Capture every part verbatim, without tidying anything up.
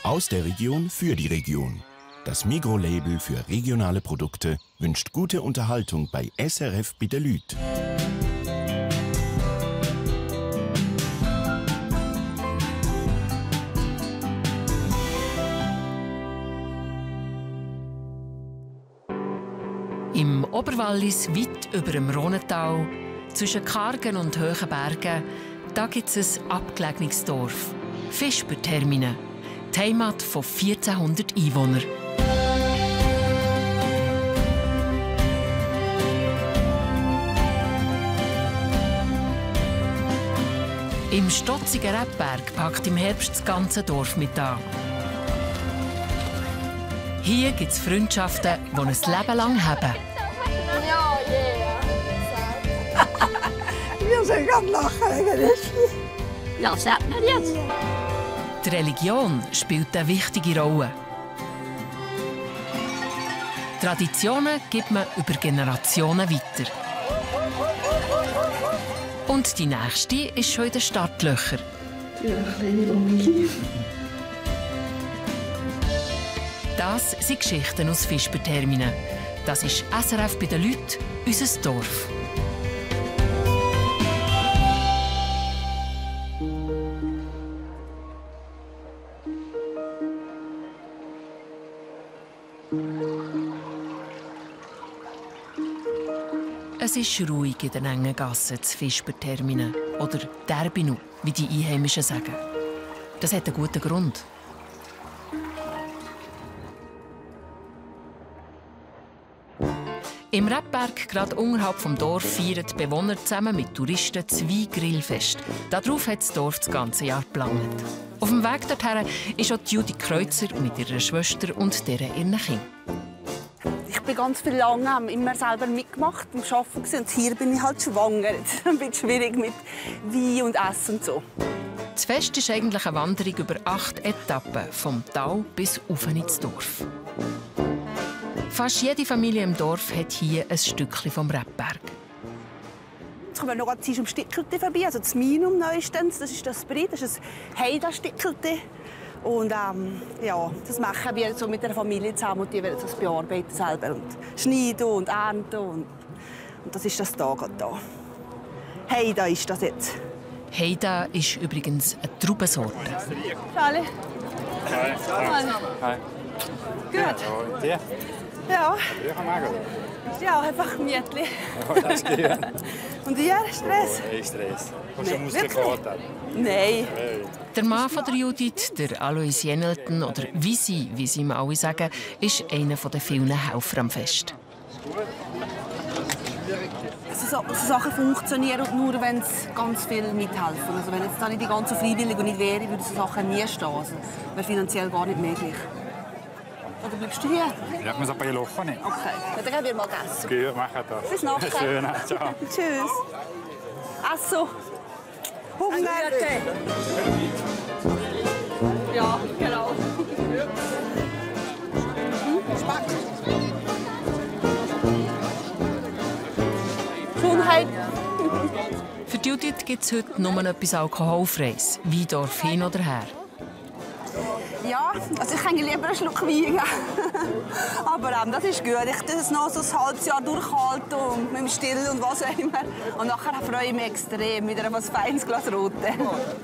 Aus der Region für die Region. Das Migros-Label für regionale Produkte wünscht gute Unterhaltung bei S R F bei den Leuten. Im Oberwallis, weit über dem Rhonental, zwischen kargen und hohen Bergen, da gibt es ein abgelegenes Dorf. Fischbertermine, die Heimat von vierzehnhundert Einwohnern. Im stotzigen Rebberg packt im Herbst das ganze Dorf mit an. Hier gibt es Freundschaften, die ein Leben lang haben. Ja, yeah. Wir sind ganz lachen eigentlich. Ja, sagt man jetzt. Die Religion spielt eine wichtige Rolle. Traditionen gibt man über Generationen weiter. Und die nächste ist schon in den Startlöchern. Ja, kleine Familie. Das sind Geschichten aus Fischbertermine. Das ist S R F bei den Leuten, unser Dorf. Es ist ruhig in den engen Gassen zu Fischbertermine oder Derbinu, wie die Einheimischen sagen. Das hat einen guten Grund. Im Rebberg, gerade unterhalb des Dorfes, feiern die Bewohner zusammen mit Touristen zwei Grillfest. Darauf hat das Dorf das ganze Jahr geplant. Auf dem Weg dorthin ist auch Judy Kreuzer mit ihrer Schwester und deren ihren Kindern. Ich bin ganz viel lange immer selber mitgemacht und arbeiten und hier bin ich halt schwanger. Es ist ein bisschen schwierig mit Wein und Essen und so. Das Fest ist eigentlich eine Wanderung über acht Etappen, vom Tal bis auf ins Dorf. Fast jede Familie im Dorf hat hier ein Stückchen vom Rebberg. Jetzt kommen wir noch ganz am Stickelte vorbei, also das Minum neuestens. Das ist das Brie, das ist ein Heida-Stickelte. Und ähm, ja, das machen wir so mit der Familie zusammen und die werden das bearbeiten selber und schneiden und ernten. Und, und das ist das da gerade da. Heida ist das jetzt. Heida ist übrigens eine Traubensorte. Hallo. Hi. Hi. Hi. Gut. Und dir? Ja. Ja, Ja, einfach gemütlich. Ja, das geht. Und ihr? Stress? Hey, Stress. Hast Nee, du Muskelkater? Nein. Hey. Der Mann von der Judith, der Alois Jenelten, oder Visi, wie sie ihm alle sagen, ist einer der vielen Helfer am Fest. Also so, so Sachen funktionieren nur, wenn es ganz viel mithelfen. Also wenn jetzt da nicht die ganzen Freiwilligen nicht wären, würden so Sachen nie stehen. Also wäre finanziell gar nicht möglich. Oder bleibst du hier? Ja, ich muss aber hier lachen. Okay, ja, dann gehen wir mal essen. Gut, machen das. Bis nachher. Schön, ciao. Tschüss. Also, Hunger. Ja, genau. Hm? Spack. Gesundheit. Für die Judith gibt es heute nur etwas Alkoholfreies. Weindorf hin oder her. Ja, also ich kann lieber einen Schluck Wein geben. Aber ähm, das ist gut. Ich tue es noch so ein halbes Jahr durchhalten und mit dem Still und was auch immer. Und nachher freue ich mich extrem mit einem feines Glas Rote.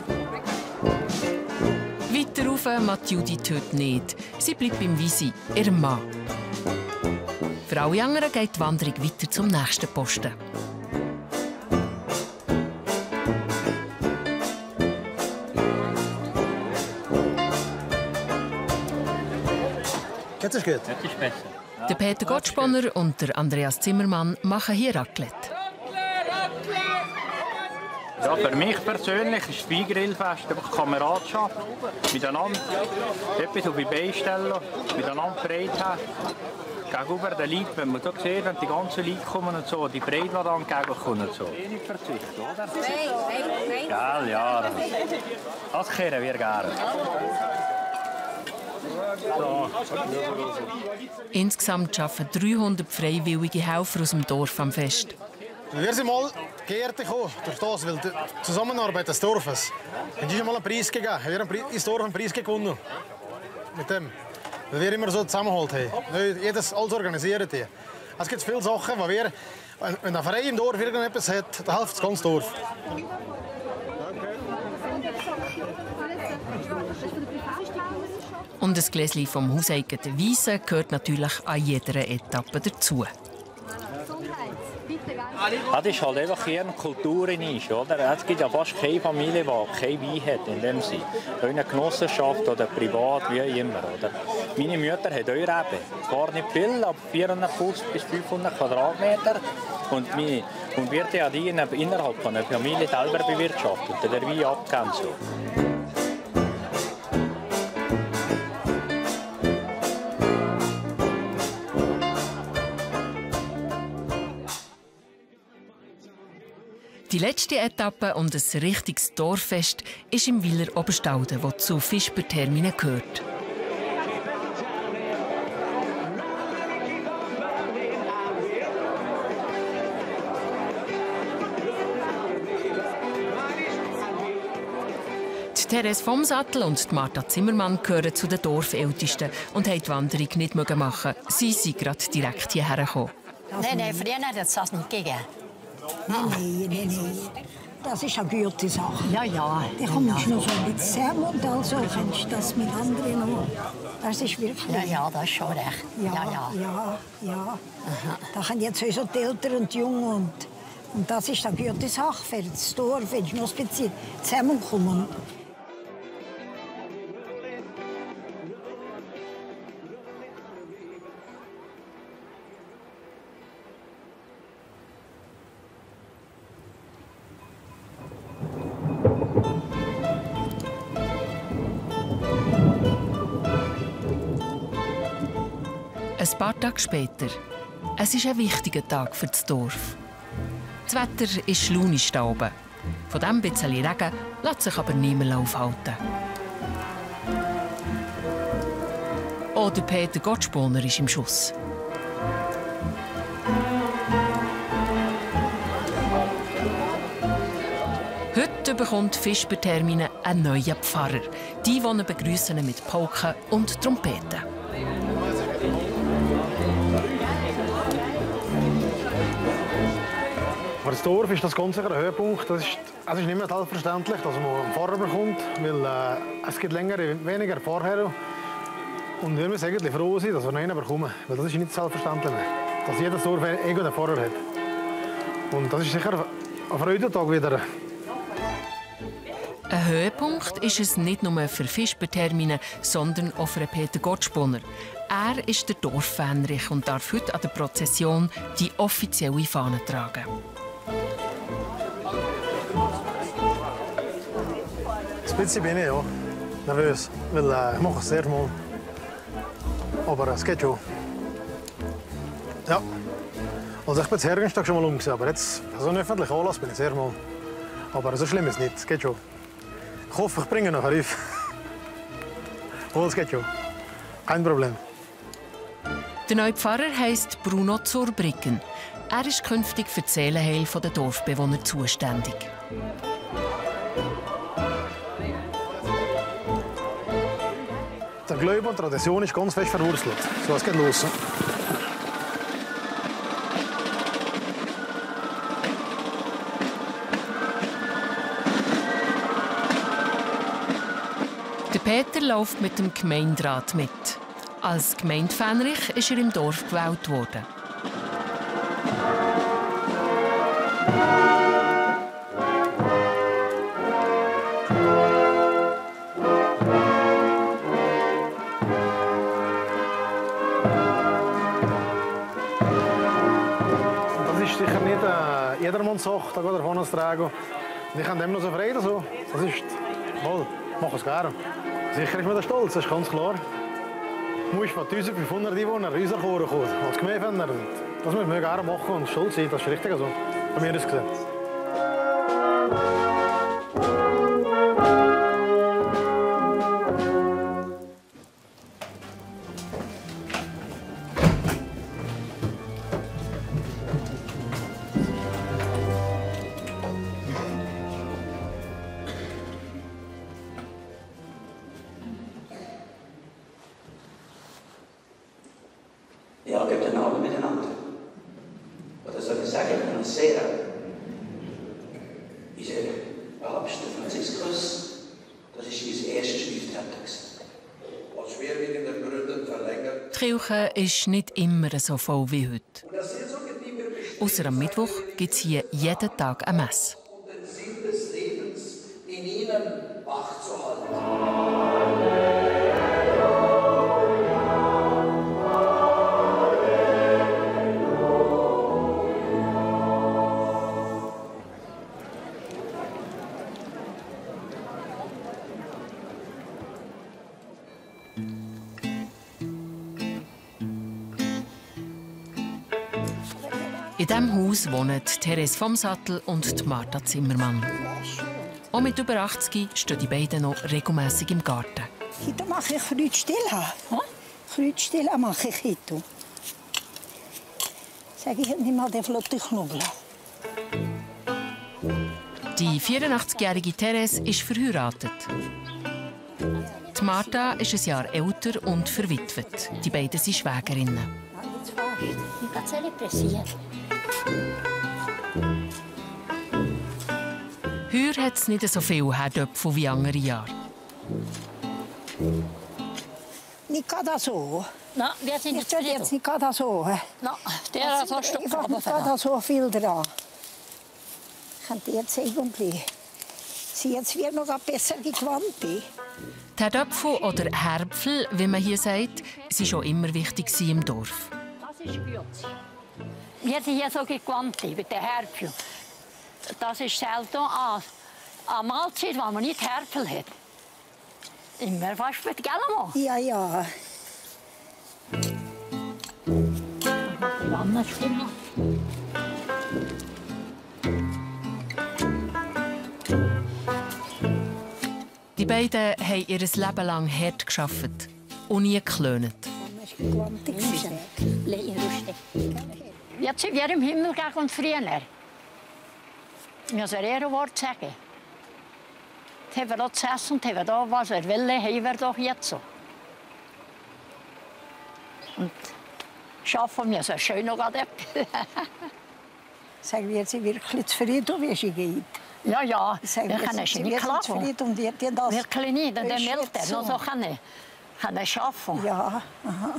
Weiter rauf macht Judith heute nicht. Sie bleibt beim Visi, ihrem Mann. Für alle anderen geht die Wanderung weiter zum nächsten Posten. Jetzt ist gut. Das ist besser. Der Peter Gottsponner und der Andreas Zimmermann machen hier Raclette. Ja, für mich persönlich ist das Weingrillfest einfach Kameradschaft. Miteinander etwas auf die Beine stellen, miteinander Freude haben. Gegenüber den Leuten, wenn man so sieht, wenn die ganzen Leute kommen und so, die Freude, die da entgegenkommen und so. Wenig Verzicht, oder? Nein, nein, nein. Gell, ja. Das kehren wir gerne. So. Insgesamt arbeiten dreihundert freiwillige Helfer aus dem Dorf am Fest. Wir sind mal geehrt gekommen durch das, weil die Zusammenarbeit des Dorfes. Und die ist mal einen Preis gegeben. Wir haben ins Dorf einen Preis gewonnen. mit dem. Weil wir immer so zusammengeholt haben. Jedes alles organisiert hier. Es gibt viele Sachen, wo wir, wenn der Verein im Dorf irgendetwas hat, dann hilft das ganze Dorf. Und ein Gläschen vom hauseigenen Weisse gehört natürlich an jeder Etappe dazu. Das ist halt einfach hier eine Kultur in uns, oder? Es gibt ja fast keine Familie, die kein Wein hat in dem Sinne. Eine Genossenschaft oder privat, wie immer, oder? Meine Mutter hat eure Reben. Zwar nicht viel, aber vierhundertfünfzig bis fünfhundert Quadratmeter. Und, wir, und wird ja die innerhalb von einer Familie selber bewirtschaftet, der Wein abgegeben. So. Die letzte Etappe und ein richtiges Dorffest ist im Wieler Oberstauden, das zu Fischberterminen gehört. Die Therese vom Sattel und die Martha Zimmermann gehören zu den Dorfältesten und haben die Wanderung nicht machen. Sie sind gerade direkt hierher gekommen. Nein, nein, früher hat es das nicht gegeben. Nein, nein, nein. Das ist eine gute Sache. Ja, ja. Da kommst du noch so ein bisschen zusammen und also kannst du das mit anderen noch. Das ist wirklich... Ja, ja, das ist schon recht. Ja, ja, ja. ja, ja. Da können jetzt so die Eltern und die Jungen und, und das ist eine gute Sache für das Dorf, wenn wir noch ein bisschen zusammenkommen. Ein paar Tage später. Es ist ein wichtiger Tag für das Dorf. Das Wetter ist launisch da oben. Von diesem bisschen Regen lässt sich aber niemand aufhalten. Auch der Peter Gottspooner ist im Schuss. Heute bekommt Fischberterminen einen neuen Pfarrer. Die wollen begrüßen ihn mit Polken und Trompeten. Für das Dorf ist das ganz sicher ein Höhepunkt. Das ist, es ist nicht mehr selbstverständlich, dass man einen Pfarrer bekommt, weil äh, es gibt länger, weniger vorher. Und wir müssen eigentlich froh sein, dass wir noch einen bekommen, weil das ist nicht selbstverständlich mehr, dass jedes Dorf einen Pfarrer hat. Und das ist sicher ein Freudentag wieder. Ein Höhepunkt ist es nicht nur für Fischberterminen, sondern auch für Peter Gottspooner. Er ist der Dorffähnrich und darf heute an der Prozession die offizielle Fahne tragen. Ein bisschen bin ich ja nervös, weil äh, ich mache es sehr mal. Aber es geht schon. Ja. Also ich bin das Hergenstag schon mal umgesehen, aber jetzt so ein öffentlicher Anlass bin ich sehr mal. Aber so schlimm ist es nicht, es geht schon. Ich hoffe, ich bringe noch einen Ruf. Oh, es geht schon. Kein Problem. Der neue Pfarrer heisst Bruno Zurbriggen. Er ist künftig für das Seelenheil der Dorfbewohner zuständig. Der Glaube und Tradition ist ganz fest verwurzelt. So, es geht los. Der Peter läuft mit dem Gemeinderat mit. Als Gemeindefähnrich ist er im Dorf gewählt worden. Das ist sicher nicht äh, jedermanns Sache, da geht er vorne zu tragen. Ich kann dem noch so Freude. So. Das ist toll, ich mache es gerne. Sicher ist mir das stolz, das ist ganz klar. Du musst von eintausendfünfhundert Einwohnern in unser Chor kommen, als Gemeindefänder. Das müssen wir gerne machen und stolz sein, das ist richtig so. Von mir aus gesehen. Sera. Unser Papst Franziskus, das war unser erster Stiftvater. Aus schwerwiegenden Gründen verlängert. Die Kirche ist nicht immer so voll wie heute. Ausser am Mittwoch gibt es hier jeden Tag eine Messe. Und den Sinn des Lebens in ihnen wachzuhalten. In diesem Haus wohnen Therese vom Sattel und Martha Zimmermann. Auch mit über achtzig stehen die beiden noch regelmässig im Garten. Heute mache ich Kreuzstille. Kreuzstille mache ich heute. Sage ich nicht mal den flotten Knoblauch. Die vierundachtzigjährige Therese ist verheiratet. Die Martha ist ein Jahr älter und verwitwet. Die beiden sind Schwägerinnen. Heuer hat es nicht so viel Herdöpfel wie andere Jahre. Nicht gerade so. Nein, wir sind Ich tue jetzt nicht gerade so. Nein, der ist auch Ich habe nicht gerade so viel dran. Ich kann dir jetzt irgendwie. Sie jetzt wird noch besser gequannt. Die Herdöpfel oder Herbfel, wie man hier sagt, waren schon immer wichtig im Dorf. Das ist gut. Wir sind hier so gequannt mit den Herbeln. Das ist selten an, an Mahlzeit, wenn man nicht Herbel hat. Immer fast mit Gelmo. Ja, ja. Die beiden haben ihr Leben lang hart gearbeitet und nie geklönt. Jetzt sind wir im Himmel gegen und früher. Ich muss ein Ehrenwort sagen. Jetzt haben wir da zu essen und haben wir da, was wir wollen, haben wir doch jetzt so. Und schaffen wir so schön noch etwas. Sagen wir jetzt wirklich zufrieden, wie sie geht. Ja, ja, Sagen wir wir können jetzt, schon sie nicht wird klagen. zufrieden und ihr tut das. Wirklich nicht, denn der ist meldet jetzt nur so. so können, können schaffen. Ja, aha.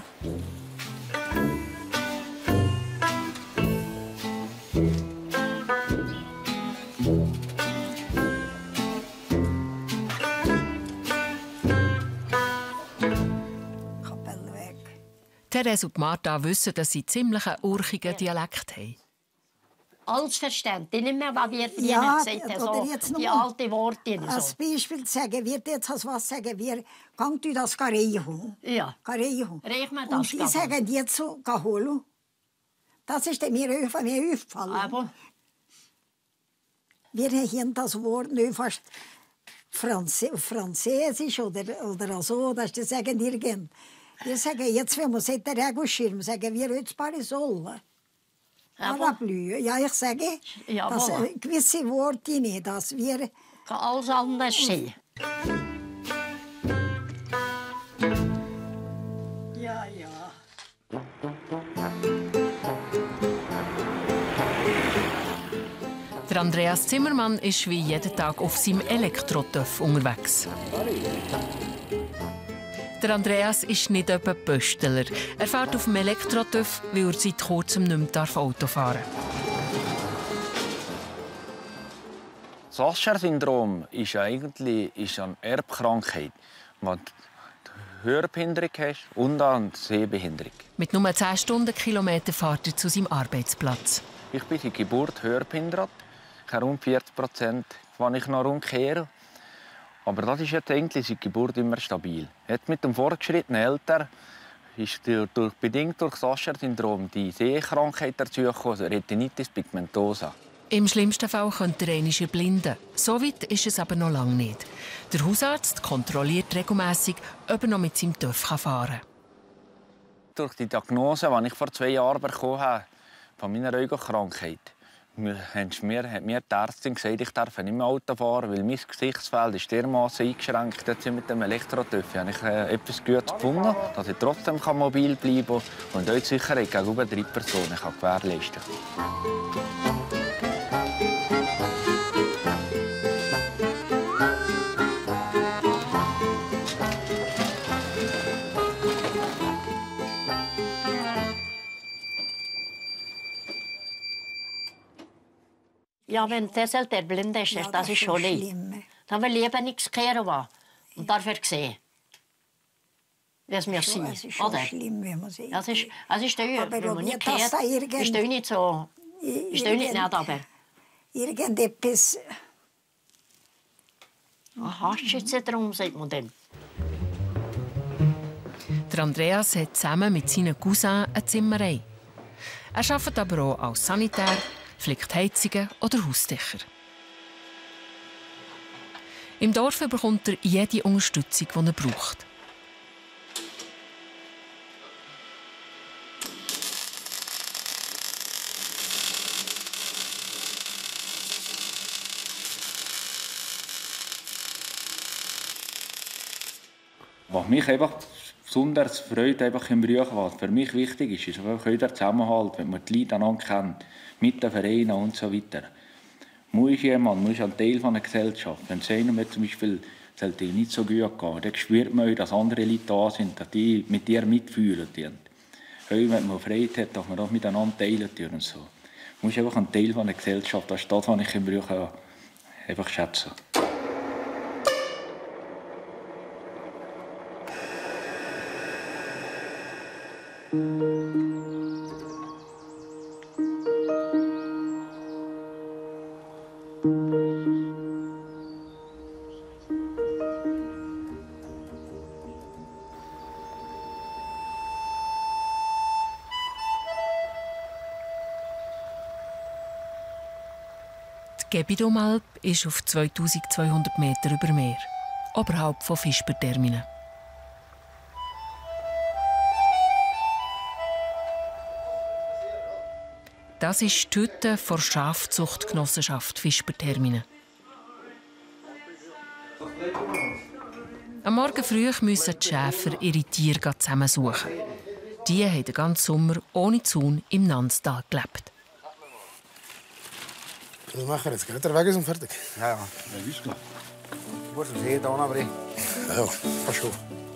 Kapelle weg. Therese und Martha wissen, dass sie ziemlich einen urchigen Dialekt haben. Alles verständlich, nicht mehr, was wir früher Ja, gesagt haben, oder so, jetzt noch die mal. alten Worte. und Als So. Beispiel sagen wir jetzt als was sagen wir, gang du das Garejo. Ja. Garejo. Reich mir das, Und die Garejo. sagen jetzt so Gaholo. Das ist mir mir aufgefallen. Aber Wir haben das Wort nicht fast Franzö Französisch oder, oder so, das sagen wir gern. Wir sagen jetzt, wenn wir den Regenschirm sagen wir jetzt Parasol. Parapluie. Ja, ich sage, Ja, dass voilà. äh, gewisse Worte nicht, dass wir kann alles anders sein. ja, ja. Der Andreas Zimmermann ist wie jeden Tag auf seinem Elektrotöff unterwegs. Der Andreas ist nicht etwa Pöstler. Er fährt auf dem Elektrotöff, weil er seit kurzem nicht mehr Auto fahren darf. Das Usher-Syndrom ist eigentlich ist eine Erbkrankheit, wo du Hörbehinderung hast und eine Sehbehinderung. Mit nur zehn Stundenkilometern fährt er zu seinem Arbeitsplatz. Ich bin seit Geburt hörbehindert. Ich habe rund vierzig Prozent, wenn ich noch umkehre. Aber das ist jetzt eigentlich seit Geburt immer stabil. Jetzt mit dem fortgeschrittenen Alter ist durch, durch, bedingt durch das Usher-Syndrom die Sehkrankheit dazugekommen, also Retinitis pigmentosa. Im schlimmsten Fall könnte er einmal erblinden. So weit ist es aber noch lange nicht. Der Hausarzt kontrolliert regelmässig, ob er noch mit seinem Töff fahren kann. Durch die Diagnose, die ich vor zwei Jahren bekommen habe, von meiner Augenkrankheit, hat mir, hat mir die Ärztin gesagt, ich darf nicht mehr Auto fahren, weil mein Gesichtsfeld ist dermaßen eingeschränkt. Jetzt mit dem Elektrotöff habe ich äh, etwas Gutes gefunden, dass ich trotzdem mobil bleiben kann und auch die Sicherheit gegenüber drei Personen kann gewährleisten kann. Ja, wenn der der blind ist, Ja, das ist schon leid. schlimm. Dann will lieber nichts kehren war. Und dafür sehen. Wie es mir sieht. Es ist schon oder? schlimm, wenn man sieht. Das ist, das ist teuer. Aber Wenn man ob nicht ihr das kehrt, da irgend- ist das nicht so. Ist das nicht irgend- nett, aber. Irgendetwas. Aha, schütze drum, sagt man dem. Der Andreas hat zusammen mit seinen Cousins eine Zimmerei. Er arbeitet aber auch als Sanitär, flickt Heizungen oder Hausdächer. Im Dorf bekommt er jede Unterstützung, die er braucht. Was mich einfach besonders freut einfach im Beruf, was für mich wichtig ist, ist einfach der Zusammenhalt, wenn man die Leute einander kennt, mit den Vereinen und so weiter. Man ist jemand, man ist ein Teil einer Gesellschaft. Wenn es einem zum Beispiel nicht so gut geht, dann spürt man, dass andere Leute da sind, dass die mit dir mitfühlen. Wenn man Freude hat, dass man das miteinander teilen und so. Man ist einfach ein Teil einer Gesellschaft. Das ist das, was ich im Beruf einfach schätze. Die Gebidomalp ist auf zweitausendzweihundert Meter über Meer, oberhalb von Fischberterminen. Das ist die Hütte der Schafzuchtgenossenschaft Fischberterminen. Am Morgen früh müssen die Schäfer ihre Tiere zusammensuchen. Die haben den ganzen Sommer ohne Zaun im Nanztal gelebt. Das machen wir jetzt. Geht der Weg ist und fertig? Ja, ja. Ja, ist klar. Du musst uns hier anbringen. Ja, ja, fast schon.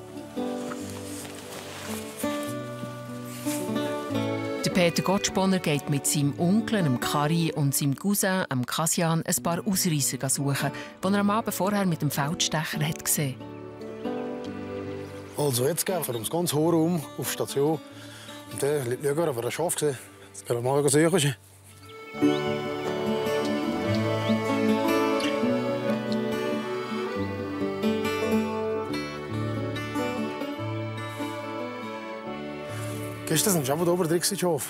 Der Peter Gottsponner geht mit seinem Onkel, dem Kari, und seinem Cousin, dem Kasian, ein paar Ausreisser suchen, die er am Abend vorher mit dem Feldstecher hat gesehen. Also jetzt gehen wir ums ganze Haar um auf die Station. Und dann schauen wir, ob wir ein Schaf sehen. Jetzt können wir mal sehen. Gestern sind schon oben drin, Schaf.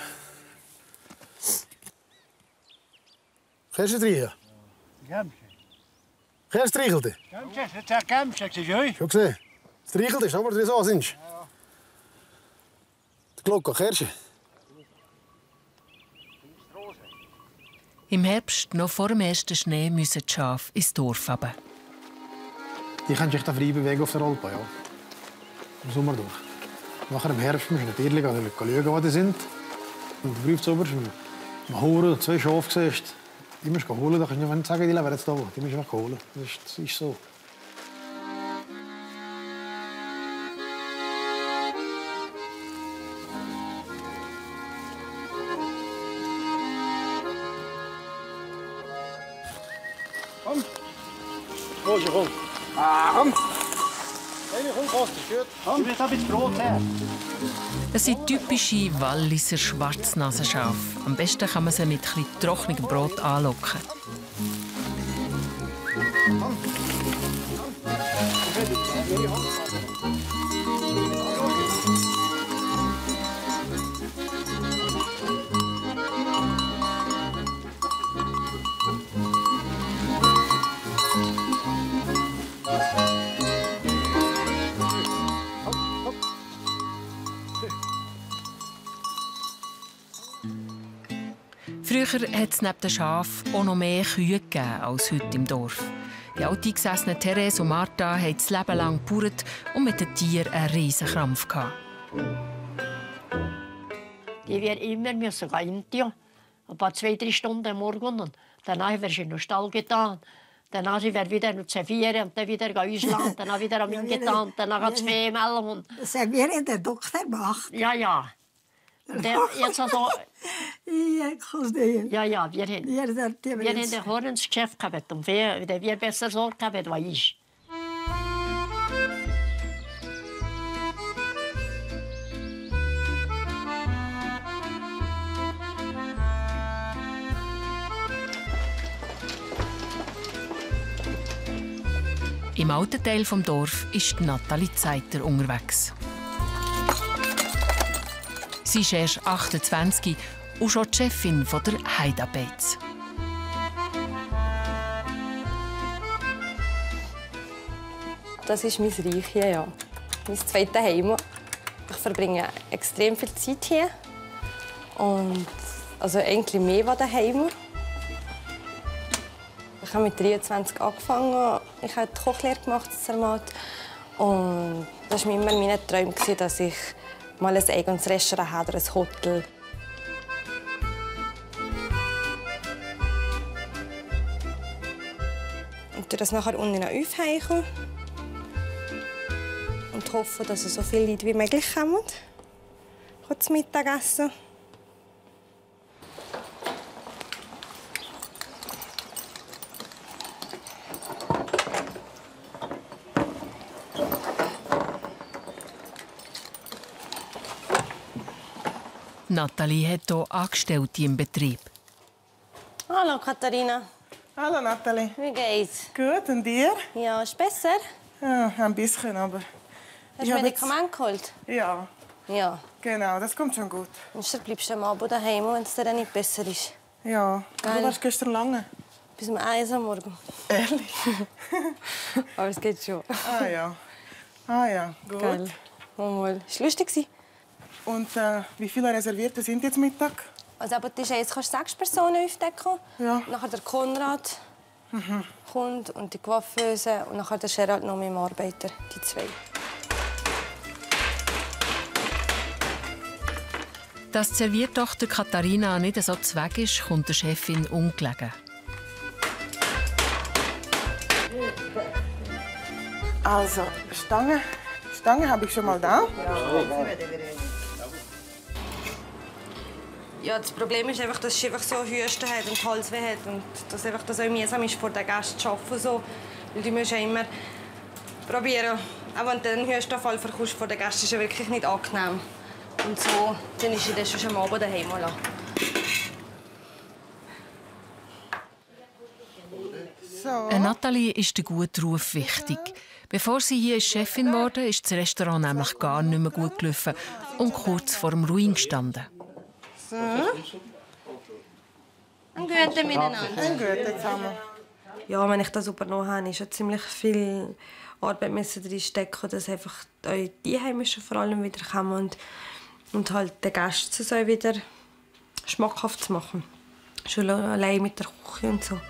Kennst du die? Gemsche. Kennst du die Streichelte? Gemsche, das ist ein Gemsche, siehst du? Schon gesehen? Das Streichelte ist aber drin so, sind sie? Ja. Die Glocke, kennst du? Im Herbst, noch vor dem ersten Schnee, müssen die Schafe ins Dorf runter. Die können sich da frei bewegen auf der Alpe, ja. Im Sommer durch. Nachher im Herbst müssen wir natürlich schauen, wo die sind. Und du prüfst oberst, wenn du Huren, zwei Schafe siehst, die musst du holen. Da kannst du nicht sagen, die leben jetzt da. Die musst du einfach holen. Das ist, das ist so. Komm. Komm, komm. Ah, komm. Hey, komm, komm, das ist gut. Komm. Du willst ein bisschen Brot her. Es sind typische Walliser Schwarznasenschafe. Am besten kann man sie mit etwas trockenem Brot anlocken. Früher hat es neben den Schafen auch noch mehr Kühe gegeben als heute im Dorf. Die alteingesessenen Therese und Martha haben das Leben lang gebauert und mit den Tieren einen riesen Krampf gehabt. Die wir immer müssen gehen. Ein paar zwei, drei Stunden am Morgen. Und danach wirst du in den Stall getan. Danach sind wir wieder zu servieren und dann wieder Ausland. Dann wieder am Ingetan, dann das Femel. Das haben wir in der Doktor gemacht. Ja, ja. Der, jetzt also, ja, ich kann es nicht. ja, ja, wir haben, Ja, das hat die wir haben ein Hornsgeschäft gehabt und wir, wir besser so gehabt als ich. Im alten Teil des Dorf ist Nathalie Zeiter unterwegs. Sie ist erst achtundzwanzig und schon die Chefin der Heidabates. Das ist mein Reich hier, ja. Mein zweites Heim. Ich verbringe extrem viel Zeit hier. Und also eigentlich mehr als daheim. Ich habe mit dreiundzwanzig angefangen. Ich habe die Kochlehre gemacht in Zermatt. Und das war immer mein Traum, dass ich mal ein eigenes Restaurant habe oder ein Hotel. Und durch das nachher unten noch aufheichen. Und hoffe, dass so viele Leute wie möglich kommen. Zum Mittagessen. Nathalie hat hier Angestellte im Betrieb. Hallo Katharina. Hallo Nathalie. Wie geht's? Gut, und dir? Ja, ist besser? Ja, ein bisschen, aber... Hast du Medikamente geholt? Ja. Ja. Genau, das kommt schon gut. Und dann bleibst du am Abend daheim, wenn es dir dann nicht besser ist. Ja. Geil. Du warst gestern lange. Bis um eins am Morgen. Ehrlich? Aber es geht schon. Ah ja. Ah ja, gut. Geil. Mal. Es war lustig. Und äh, wie viele Reservierte sind jetzt Mittag? Also, aber jetzt kannst du sechs Personen aufdecken. Ja. Nachher der Konrad Mhm. kommt und die Coiffeuse. Und nachher der Gerald noch mit dem Arbeiter, die zwei. Dass die Serviertochter Katharina nicht so zweck ist, kommt der Chefin ungelegen. Also, Stange, Stange habe ich schon mal da. Ja, das Problem ist einfach, dass sie einfach so Hüste hat und Halsweh hat und dass einfach das auch mühsam ist, vor den Gästen zu arbeiten. So. Weil du musst ja immer probieren. Auch wenn du einen Hustenanfall verkaufst vor den Gästen, ist ja wirklich nicht angenehm. Und so, dann ist sie dann schon am Abend daheim lassen. So. Äh, Nathalie ist der gute Ruf wichtig. Bevor sie hier Chefin wurde, ist das Restaurant nämlich gar nicht mehr gut gelaufen und kurz vor dem Ruin gestanden. So. Ein Guten miteinander. Ein Guten zusammen. Ja, wenn ich das übernommen habe, ist ja ziemlich viel Arbeit drin stecken, dass einfach die Einheimischen vor allem wieder kommen und, und halt den Gästen so wieder schmackhaft zu machen. Schon allein mit der Küche und so.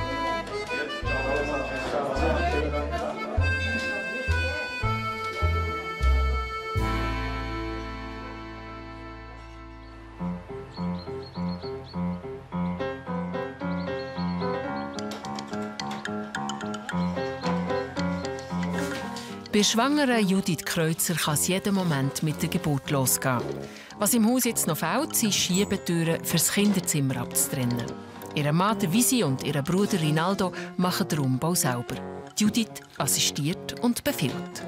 Bei schwangeren Judith Kreuzer kann es jeden Moment mit der Geburt losgehen. Was im Haus jetzt noch fehlt, sind Schiebetüren für das Kinderzimmer abzutrennen. Ihre Mann Visi und ihr Bruder Rinaldo machen den Umbau selber. Judith assistiert und befiehlt.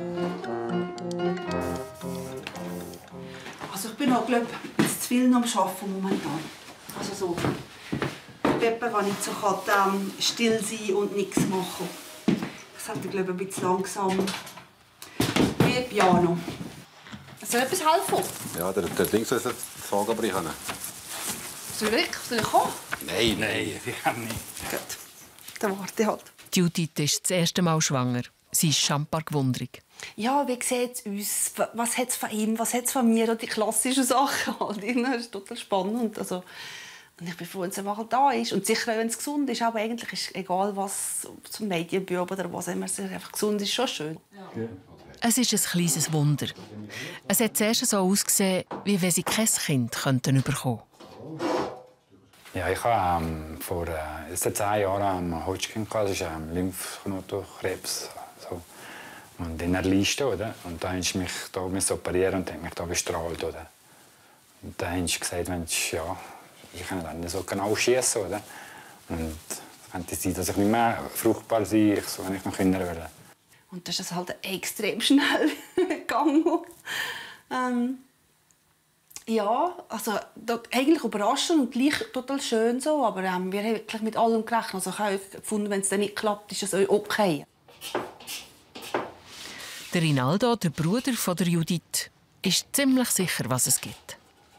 Also ich bin auch, glaube ich, zu viel am Arbeiten momentan. Also so. Peppe kann nicht so kann, ähm, still sein und nichts machen. Das sollte, glaube ich, ein bisschen langsam wie ein Piano. Soll etwas helfen? Ja, der, der Ding soll jetzt das Sagen brechen. Soll ich? Soll ich kommen? Nein, nein, ich kann nicht. Gut, dann warte ich halt. Judith ist das erste Mal schwanger. Sie ist schambar gewundrig. Ja, wie sieht es uns? Was hat es von ihm? Was hat es von mir? Die klassischen Sachen. Halt. Das ist total spannend. Also, und ich bin froh, wenn es einfach da ist. Und sicher, wenn es gesund ist. Aber eigentlich ist egal, was zum Medienbüro oder was immer, es einfach gesund ist, schon schön. Ja. Es ist ein kleines Wunder. Es hat zuerst so ausgesehen, wie wenn sie kein Kind bekommen könnten. Ja, ich habe ähm, vor äh, zehn Jahren ähm, Hodgkin gehabt, das ist ähm, Lymphknotenkrebs. So. Und in der Liste, oder? Und dann musste ich mich da operieren und habe mich da bestrahlt, oder? Und dann haben sie gesagt, Mensch, ja, ich kann dann nicht so genau schießen, oder? Und es könnte sein, dass ich nicht mehr fruchtbar sein kann, so wenn ich noch Kinder will. Und das ist halt extrem schnell gegangen. Ähm, ja, also eigentlich überraschend und gleich total schön so, aber ähm, wir haben wirklich mit allem gerechnet. Also ich habe gefunden, wenn es dann nicht klappt, ist es okay. Der Rinaldo, der Bruder von der Judith, ist ziemlich sicher, was es gibt.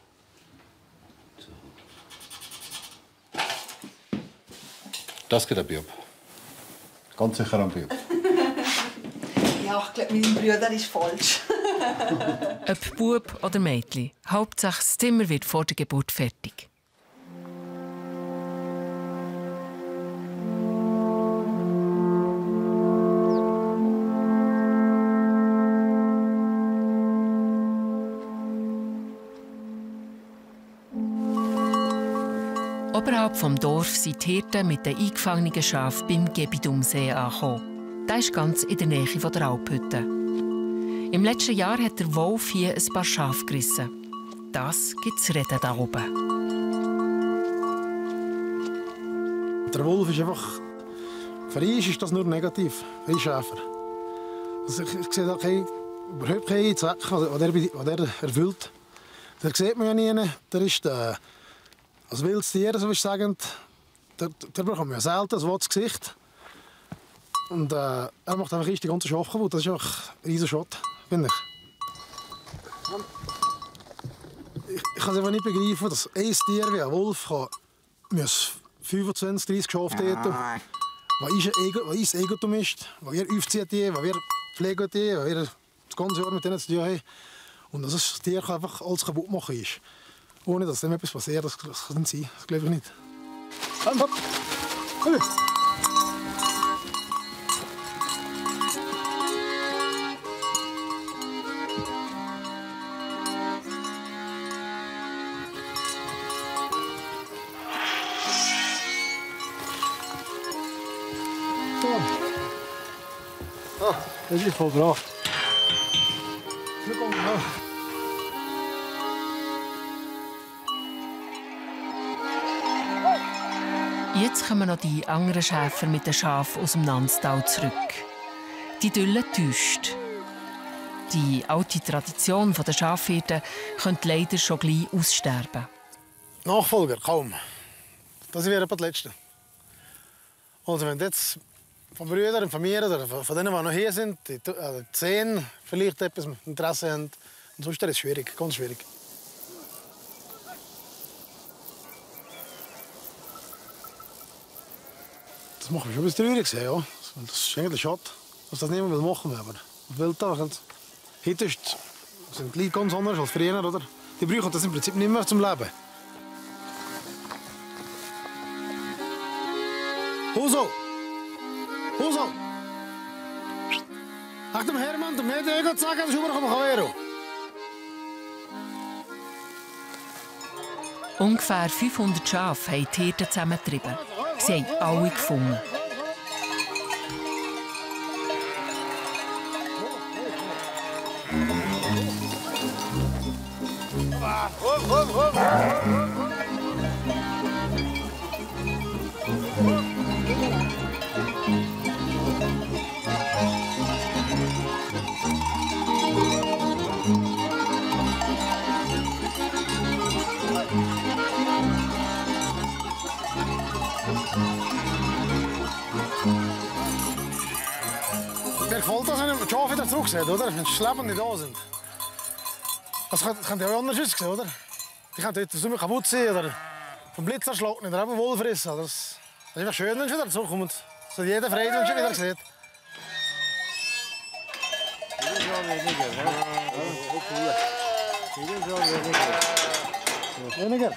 Das geht ein Bub. Ganz sicher ein Bub. Ja, ich glaube, mein Bruder ist falsch. Ob Bub oder Mädchen, Hauptsache das Zimmer wird vor der Geburt fertig. Oberhalb vom Dorf sind die Hirten mit den eingefangenen Schafen beim Gebidumsee angekommen. Das ist ganz in der Nähe der Alphütte. Im letzten Jahr hat der Wolf hier ein paar Schafe gerissen. Das gibt es Reden da oben. Der Wolf ist einfach... Für ihn ist das nur negativ, für Schäfer. Also ich, ich sehe da kein, überhaupt keinen Zweck, was er, was er erfüllt. Da sieht man ja nie. Der ist der, als wildes Tier, so wie ich sagen, der, der bekommt ja selten ein rotes Gesicht. Und äh, er macht einfach die ganze Schafe kaputt. Das ist einfach ein riesen Schott, finde ich. Ich, ich kann es einfach nicht begreifen, dass ein Tier wie ein Wolf kann, fünfundzwanzig, dreißig Schafe töten, was unser Eigentum ist, was wir aufziehen, was wir pflegen, was wir das ganze Jahr mit denen zu tun haben. Und dass das Tier einfach alles kaputt machen ist. Ohne dass dem etwas passiert, das, das kann nicht sein. Das glaube ich nicht. Komm, hopp! Komm! Ah, das ist vollbracht. Jetzt kommen noch die anderen Schäfer mit den Schafen aus dem Nanztal zurück. Die Dülle täuscht. Die alte Tradition der Schafhirten könnte leider schon gleich aussterben. Nachfolger, kaum. Das wäre etwa das Letzte. Also wenn jetzt von Brüdern, von mir oder von denen, die noch hier sind, die äh, zehn vielleicht etwas Interesse haben, und sonst ist es schwierig, ganz schwierig. Das macht mich schon ein bisschen traurig, ja. Das ist eigentlich schade, dass das niemand machen will. Aber heute ist, sind die Leute ganz anders als früher, oder? Die brauchen das im Prinzip nicht mehr zum Leben. Huso! Huso! Ach, dem Hermann, dem hätte ich sagen, dass ich rüberkomme kann. Ungefähr fünfhundert Schafe haben die Hirten zusammengetrieben. Sie haben alle gefunden. Mir gefällt das, wenn die Schafe wieder zurück sind, oder? Wenn sie lebend nicht da sind. Das könnte ja auch anders aussehen, oder? Die könnten heute Sommer kaputt sein oder vom Blitz erschlagen oder eben Wolf fressen. Das, das ist einfach schön, wenn sie wieder zurückkommen. So jeder Freude, wenn sie wieder sieht. Das ist schon weniger, ne? Das ist schon weniger. Weniger?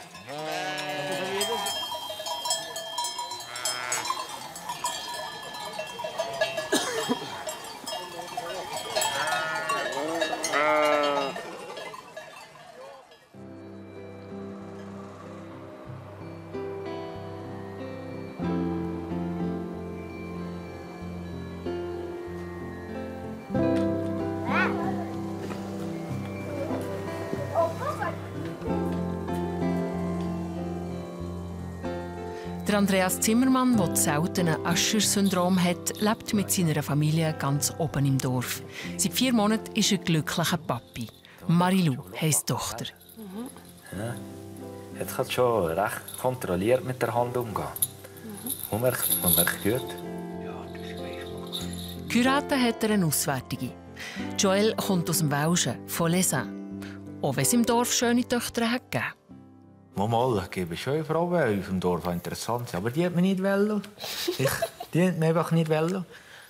Der Andreas Zimmermann, der das seltene Usher-Syndrom hat, lebt mit seiner Familie ganz oben im Dorf. Seit vier Monaten ist er glücklicher Papi. Marilou heisst die Tochter. Ja. Jetzt kann es schon recht kontrolliert mit der Hand umgehen. Man merkt, man merkt gut. Geheiratet hat er eine Auswärtige. Joel kommt aus dem Welschen, von Lesin. Auch wenn es im Dorf schöne Töchter hat gegeben. Mal, ich gebe schöne Frauen auf dem Dorf, interessant sind. Aber die hat mir nicht wollen. Ich, die hat mir einfach nicht wollen.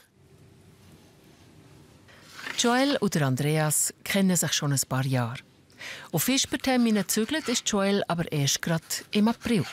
Joel und Andreas kennen sich schon ein paar Jahre. Auf Fischbertermine gezügelt ist Joel aber erst gerade im April.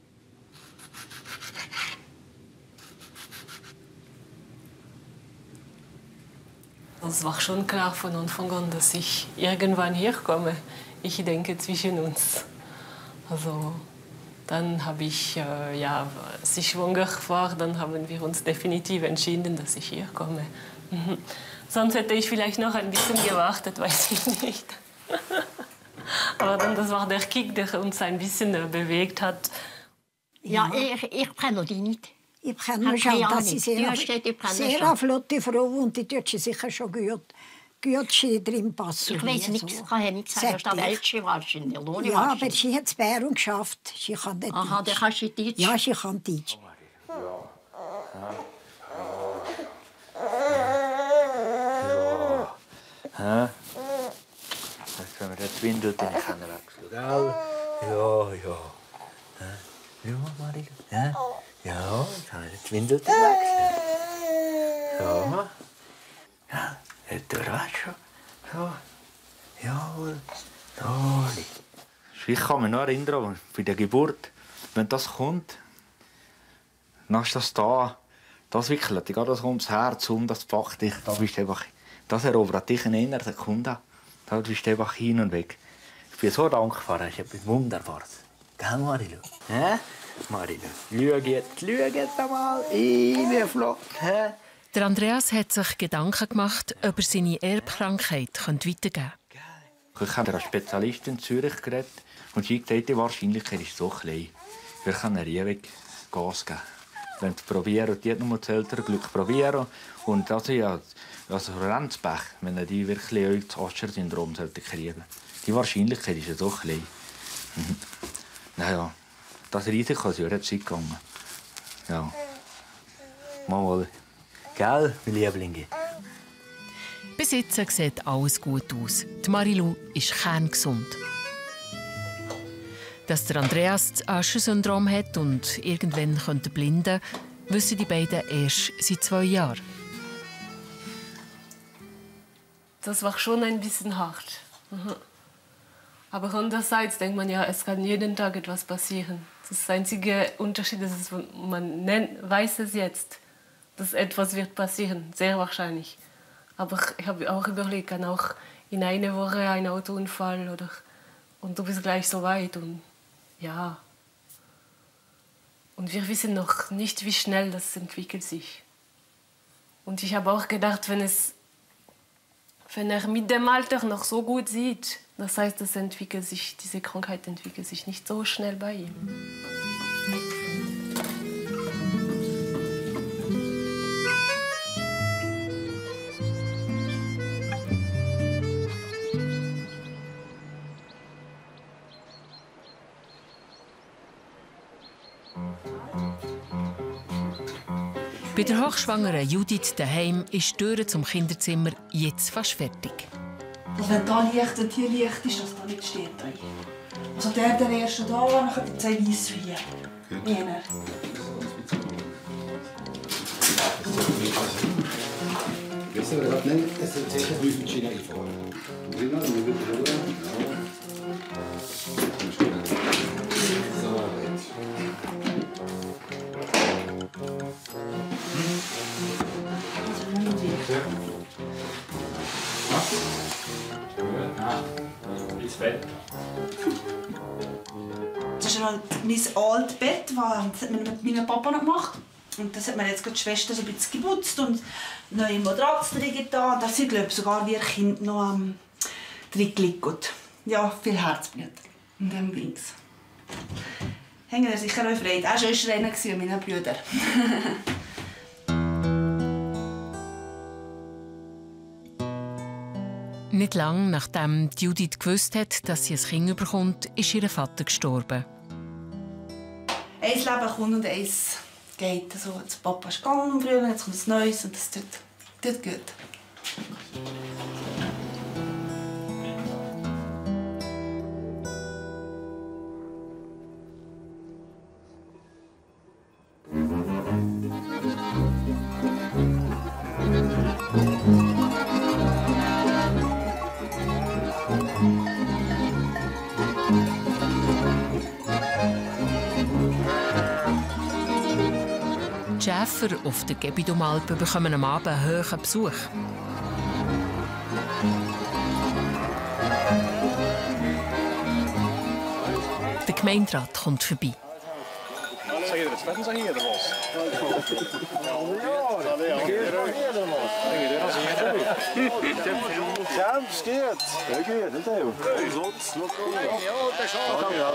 Es war schon klar von Anfang an, dass ich irgendwann herkomme. Ich denke zwischen uns. Also dann habe ich, äh, ja, als ich schwanger war, dann haben wir uns definitiv entschieden, dass ich herkomme. Mhm. Sonst hätte ich vielleicht noch ein bisschen gewartet, weiß ich nicht. Aber dann, das war der Kick, der uns ein bisschen äh, bewegt hat. Ja, ich, ich kenne die nicht. Ich kenne schon, dass sie sehr, sehr eine flotte Frau und die tut sicher schon gut. Gut drin passen. Ich weiß nichts, ich kann nichts sagen. Das Welche wahrscheinlich. Ja, aber sie hat es Bären geschafft. Sie kann nicht Aha, der kann sie Deutsch? Ja, sie kann Deutsch. Ja. Jetzt können wir die Windel wechseln. Ja, ja. Ja, Marilou. Ja, ja, jetzt haben wir die Windel wechseln. Ja. Ja, jetzt weißt schon. Ja. Jawohl. Dali. Ich kann mich noch erinnern, bei der Geburt, wenn das kommt, dann ist das da. Das wickelt dich, das kommt ums Herz um, das packt dich. Da bist du einfach, das erobert dich in einer Sekunde. Da bist du einfach hin und weg. Ich bin so dankbar, das ist etwas Wunderbares. Gell, Marilou? Hä? Marilou, schau jetzt, schau jetzt einmal, wie flott. Hä? Der Andreas hat sich Gedanken gemacht, ob er seine Erbkrankheit weitergeben könnte. Ich habe mit einer Spezialistin in Zürich geredet und sie sagte, die Wahrscheinlichkeit ist so klein. Wir können ewig Gas geben. Wenn du probieren, die hat nur das ältere Glück probieren. Und also, ja, also Renzbech, wenn er die wirklich das Usher-Syndrom kriegen, die Wahrscheinlichkeit ist ja so klein. Naja, das Risiko ist ja jetzt gegangen. Ja. Mal, gell, meine Lieblinge? Bis jetzt sieht alles gut aus. Die Marilou ist kerngesund. Dass der Andreas das Usher-Syndrom hat und irgendwann könnte blinden, wissen die beiden erst seit zwei Jahren. Das war schon ein bisschen hart. Mhm. Aber andererseits denkt man ja, es kann jeden Tag etwas passieren. Das ist der einzige Unterschied, ist, man weiß es jetzt, dass etwas wird passieren, sehr wahrscheinlich. Aber ich habe auch überlegt, kann auch in einer Woche ein Autounfall oder und du bist gleich so weit und ja. Und wir wissen noch nicht, wie schnell das entwickelt sich. Und ich habe auch gedacht, wenn es, wenn er mit dem Alter noch so gut sieht, das heißt, das entwickelt sich, diese Krankheit entwickelt sich nicht so schnell bei ihm. Bei der hochschwangeren Judith daheim ist die Tür zum Kinderzimmer jetzt fast fertig. Also wenn da Licht und hier Licht ist, dass da nicht steht. Also der, der erste da war, nachher die zwei weiss hier. Jener. Wissen wir gerade nicht, es sind sicher fünf Maschinen einfahren. Prima, dann müssen wir wieder schauen. So, jetzt. Ins Bett. Das ist halt mein altes Bett, das hat mit meinem Papa noch gemacht. Und das hat mir jetzt die Schwester so ein bisschen geputzt und neue Matratze drin getan. Da sind, glaube ich, sogar wie Kind noch am drin gelegt. Ja, viel Herzblut in dem links. hängen ihr sicher auch Freude. Er war schon Rennen mit meinen Brüdern. Nicht lange nachdem Judith gewusst hat, dass sie ein Kind bekommt, ist ihr Vater gestorben. Ein Leben kommt und eins geht. Also, der Papa ist gegangen im Frühling, jetzt kommt ein Neues und das tut, tut gut. Die Schäfer auf der Gebidumalpe bekommen am Abend einen hohen Besuch. Der Gemeinderat kommt vorbei. Zeg je er het vetten, zeg je er was? Ja, het is goed. Kijk hier, dat is heel. Zot, nog komen. Ja, dat is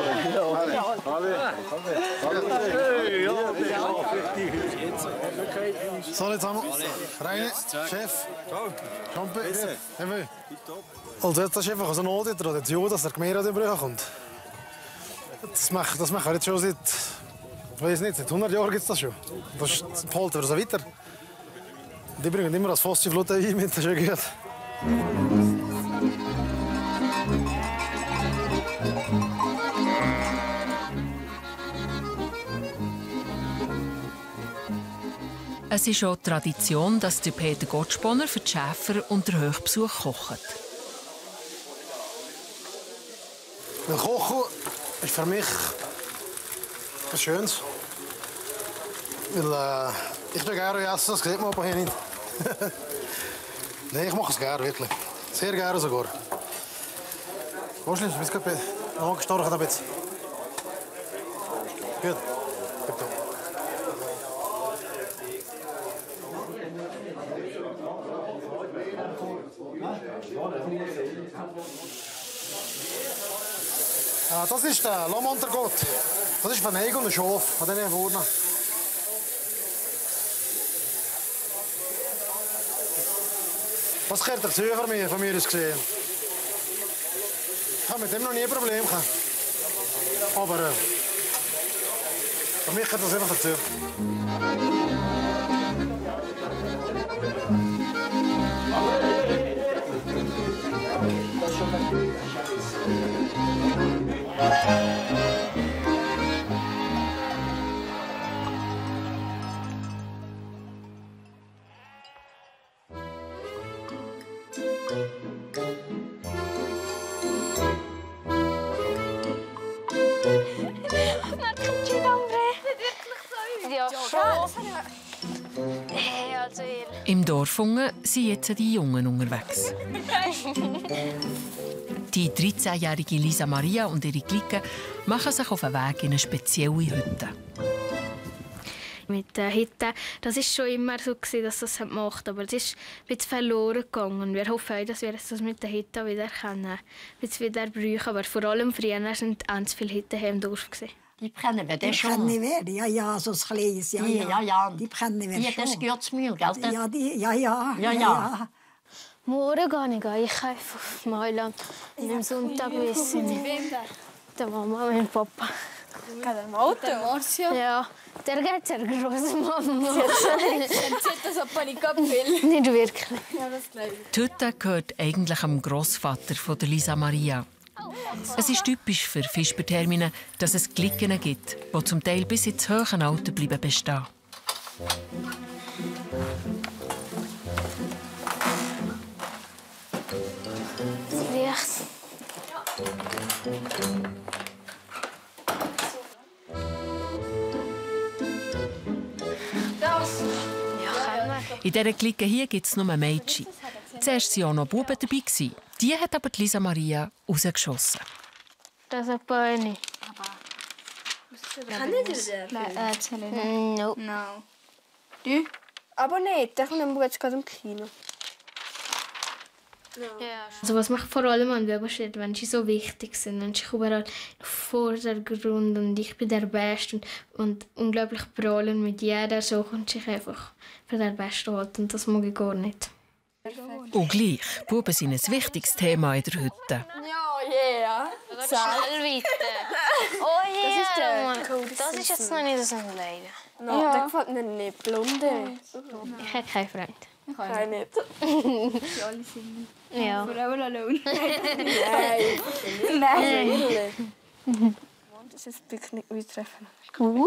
auch. So, jetzt haben wir Reine, Chef, Champe, Chef. Also jetzt ist einfach so ein Audit, oder die Jude, dass der Gemeinderat in Brüche kommt. Das machen das wir jetzt schon seit, ich weiß nicht, seit hundert Jahren gibt es das schon. Das holt wir so weiter. Die bringen immer das Fossi-Flotte ein mit, das ist schön gut. Es ist auch Tradition, dass der Peter Gottsponner für die Schäfer und den Hochbesuch kocht. Kochen ist für mich etwas Schönes. Weil, äh, ich tue gerne essen, das sieht man aber hier nicht. Nein, ich mache es gerne, wirklich. Sehr gerne sogar. Wahrscheinlich, du bist gerade angestorchen ein bisschen. Gut. Bitte. Ja, das ist der Lomontergott. Das ist von Egon und Schaf, von denen hier vorne. Was gehört dazu von mir, von mir aus gesehen? Ich habe mit dem noch nie ein Problem gehabt. Aber äh, für mich gehört das einfach dazu. Im Dorf unten sind jetzt die Jungen unterwegs. Die dreizehnjährige Lisa Maria und ihre Clique machen sich auf den Weg in eine spezielle Hütte. Mit der Hütte, das war schon immer so, dass das gemacht hat, aber es ist ein bisschen verloren gegangen. Wir hoffen auch, dass wir das mit der Hütte wieder können, wieder brauchen. Aber vor allem früher waren ganz viele Hütten hier im Dorf. Die brennen wir die schon. Die brennen wir, ja, ja, so ein kleines, ja, ja. ja, ja. Die brennen wir ja, schon. Das gehört zu mir, gell? Ja, die, ja, ja, ja, ja. ja. Morgen gehe ich einkaufen auf Mailand. Und am Sonntag wissen wir. Der Mama und mein Papa. Geht im Auto? Der Marcia? Ja, der geht zur Großmama. Sie hat das auch Panik will. Nicht wirklich. Ja, das glaube ich. Die Hütte gehört eigentlich am Grossvater von der Lisa Maria. Es ist typisch für Fischbertermine, dass es Glicken gibt, die zum Teil bis ins hohe Alter bleiben bestehen. Das riecht. In dieser Clique hier gibt es nur Mädchen. Zuerst waren auch noch Buben dabei. Die hat aber die Lisa Maria rausgeschossen. Das ist ein Pony. Kann ich dir das? No. No. Du? Aber nicht, der kommt jetzt gerade im Kino. Also was mich vor allem an Bibel steht, wenn sie so wichtig sind, wenn sie überall im Vordergrund und ich bin der Beste und, und unglaublich prahlen mit jeder so und sich einfach für der Beste halten und das mag ich gar nicht. Und gleich, Buben sind ein wichtiges Thema in der Hütte. Ja, yeah. Schallweite. Oh yeah, das ist jetzt noch nicht so ein Leiden. No, ja. Der gefällt mir nicht. Blonde. Ich habe keinen Freund. Ich auch nicht. Sie alle sind ja. Frauen allein. Nein. Nein. Das ist ein Picknick mittreffen. Uh.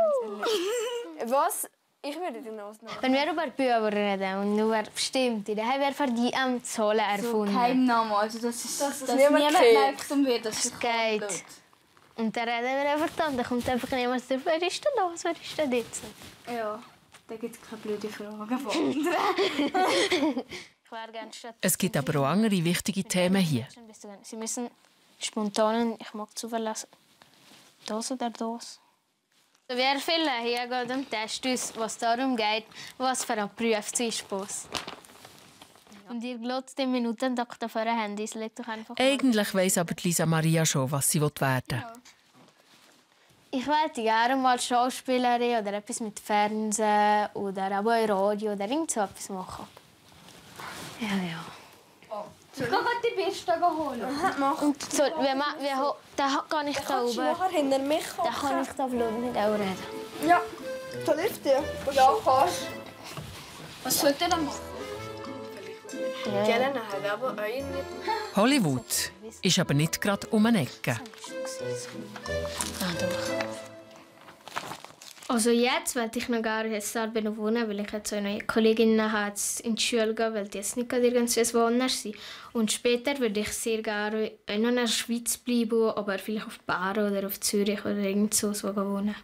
Was? Ich würde die Nase nehmen. Wenn wir über Bücher reden und über bestimmte, dann haben wir für die am Zahlen erfunden. So kein Name, also das ist das, das niemand merkt und wird. Das ist geht. Und dann reden wir einfach dann, dann kommt einfach niemand drauf, wer ist denn das, wer ist denn jetzt? Ja, da gibt es keine blöde Fragen von Es gibt aber auch andere wichtige Themen hier. Sie müssen spontan, ich mag zuverlassen, das oder das. Wir viele hier gehen und testen uns, was darum geht, was für ein Beruf zu ist. Und ihr glotzt den Minutentakt auf euren Handys. Legt doch einfach Eigentlich weiss aber Lisa Maria schon, was sie werden will. Ja. Ich wollte gerne mal Schauspielerin oder etwas mit Fernsehen oder auch Radio oder irgend so etwas machen. Ja, ja. Oh. Ich kann die Bürste holen. Und so, wenn man, wenn, dann kann ich da oben. Nachher hinter mich Dann kann ich da oben mit auch reden. Ja, da läuft ihr. Ja, kannst. Was sollt ihr dann machen? Ja. Gerne nachher, aber euch nicht. Hollywood ist aber nicht gerade um eine Ecke. Ah, doch. Also jetzt wollte ich noch gar jetzt noch wohnen, weil ich jetzt so eine Kollegin habe in die Schule gehen, weil die jetzt nicht irgendwo woanders sind. Und später würde ich sehr gerne noch in der Schweiz bleiben, aber vielleicht auf Baren oder auf Zürich oder irgend so wohnen.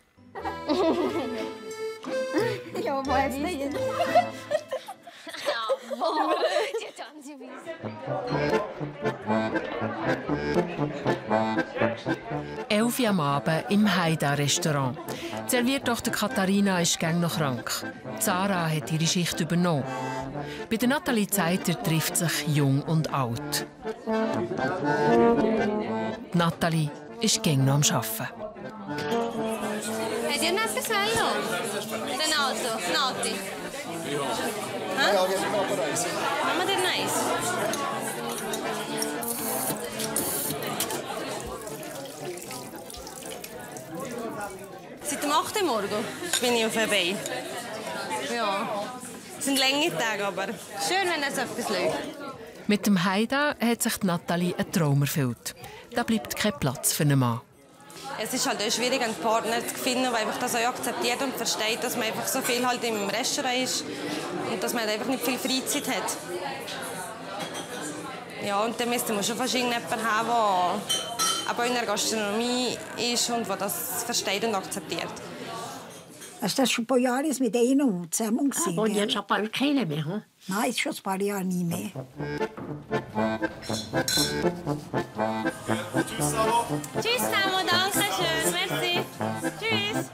Ja, wo jetzt nicht? Elf Uhr am Abend im Haida-Restaurant. Serviert doch der Katharina ist gäng noch krank. Sarah hat ihre Schicht übernommen. Bei der Nathalie Zeiter trifft sich Jung und Alt. Nathalie ist gäng noch am Arbeiten. Habt ihr noch etwas wollen? Den Auto, Nati. Ja, ja, wir machen Reis. Machen wir den Eis? Seit dem acht Uhr morgens bin ich auf der Beine. Ja, es sind lange Tage, aber schön, wenn es etwas läuft. Mit dem Haida hat sich Nathalie einen Traum erfüllt. Da bleibt kein Platz für einen Mann. Es ist halt auch schwierig, einen Partner zu finden, der einfach das auch akzeptiert und versteht, dass man einfach so viel halt im Restaurant ist und dass man einfach nicht viel Freizeit hat. Ja, und dann müsste man schon fast irgendjemanden haben, der aber in der Gastronomie ist und der das versteht und akzeptiert. Hast du das schon ein paar Jahre mit einem zusammen gesehen? Und jetzt ein paar keine mehr, hm? Nein, ist schon ein paar Jahre nicht mehr. Tschüss, Samo. Tschüss, Samo, danke schön. Merci. Tschüss.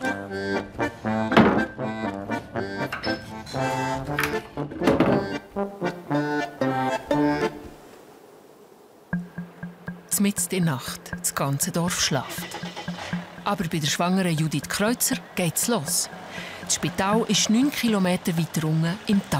Mitten in der Nacht, das ganze Dorf schlaft. Aber bei der schwangeren Judith Kreuzer geht's los. Das Spital ist neun Kilometer weiter unten im Tal.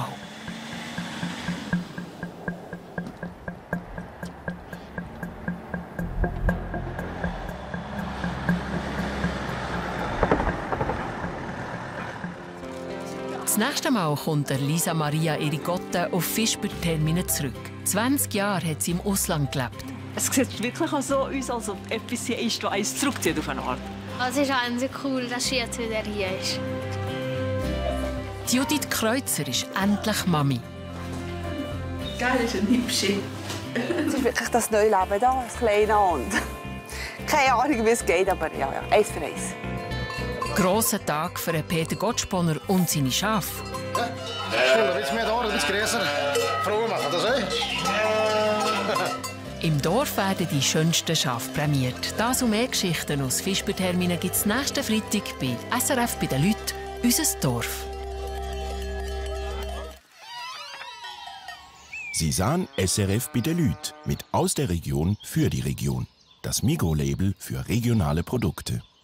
Das nächste Mal kommt Lisa Maria Erigotte auf Fischberg-Termine zurück. zwanzig Jahre hat sie im Ausland gelebt. Es sieht wirklich auch so aus, als ob etwas hier ist, das eins zurückzieht auf eine Art. Es ist auch cool, dass sie jetzt wieder hier ist. Die Judith Kreuzer ist endlich Mami. Geil, das ist ein Hübsche. Es ist wirklich das neue Leben da, das kleine und keine Ahnung, wie es geht, aber ja, ja, eins für eins. Grosser Tag für Peter Gottsponner und seine Schafe. Ja, schön, ein bisschen mehr da, ein bisschen größer. Frauen machen das auch. Im Dorf werden die schönsten Schafe prämiert. Das und mehr Geschichten aus Fischberg-Termine gibt es nächsten Freitag bei S R F bei den Leuten, unser Dorf. Sie sahen S R F bei den Leuten mit aus der Region für die Region. Das Migros-Label für regionale Produkte.